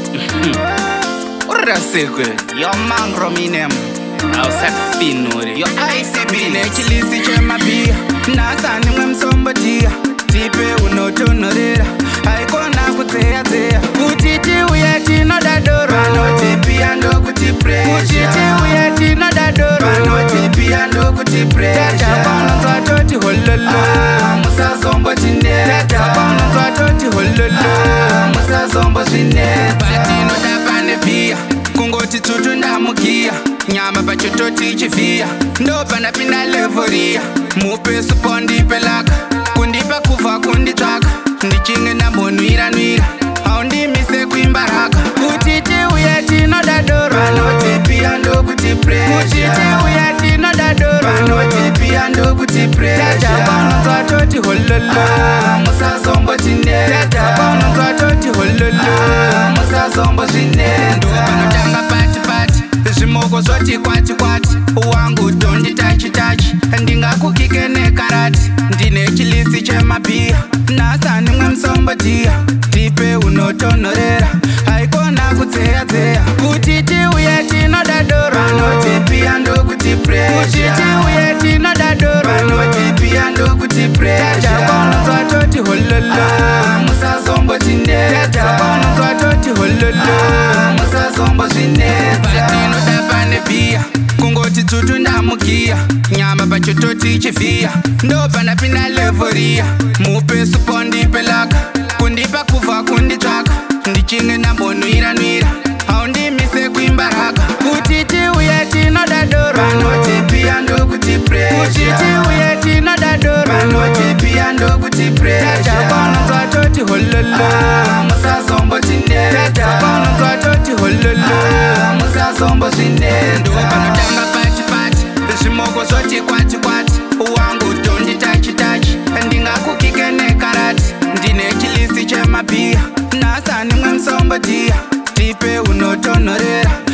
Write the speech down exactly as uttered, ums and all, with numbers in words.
Urasekwe, yo mangro minem. Au safinuri, yo ice bine chilisi chema bia. Nasa ni msomba dia. Tipe unotonorera. Haikona kutea tea. Kutiti uyeti no dadoro. Pano tipi ando kutipre. Kutiti uyeti no dadoro. Pano tipi ando kutipre. Tata kono kwa toti hololo. Musa zombo chinde. Tata kono kwa toti hololo. Musa zombo chinde. Batino tapane pia. Kungoti tutu ndamukia. Nyama pachototi chifia. Ndopa na pinda levoria. Mupe supondi pelaka. Kundipa kufa kunditaka. Ndichinge na monuira nuira. Haundi mise kuimbaraka. Kutiti uyeti no dadoro. Pano tipi ando kutipre. Kutiti uyeti no dadoro. Pano tipi ando kutipre. Tata kono kwa toti hololo. Musa zombo chinde. Tata kono kwa toti hololo. Musa zombo chinde. Ndopano tanga pati pati. Zimoko zoti kwati kwati. Uwangu dondi tachi tachi. Ndinga kukike ne karati. Ndine chilisi chema pia. Nasa ni msomba dia. Tipe unotonorera. Haikona kutea tea. Kutiti uyeti no dadoro. Pano tipi ando kutipre. Kutiti uyeti no dadoro. Pano tipi ando kutipre. Tata kono kwa toti hololo. Musa zombo chinde. Tata kono kwa toti hololo. Musa zombo chinde. Batino tapane pia. Kungoti tutu ndamukia. Nyama pachototi chifia. Ndopa na pinda levoria. Mupe supondi pelaka. Kundipa kufa kunditaka. Ndichinge na monuira nuira. Haundi mise kuimbaraka. Kutiti uyeti no dadoro. Pano tipi ando kutipre. Kutiti uyeti no dadoro. Pano tipi ando kutipre. Tata kono kwa toti hololo. Musa zombo chinde. Tata kono kwa toti hololo. Musa zombo chinde. Ndopano tanga pati pati. Zimoko zoti kwati kwati. Uwangu dondi tachi tachi. Ndinga kukike ne karati. Ndine chilisi chema pia. Nasa ni msomba dia. Tipe unotonorera.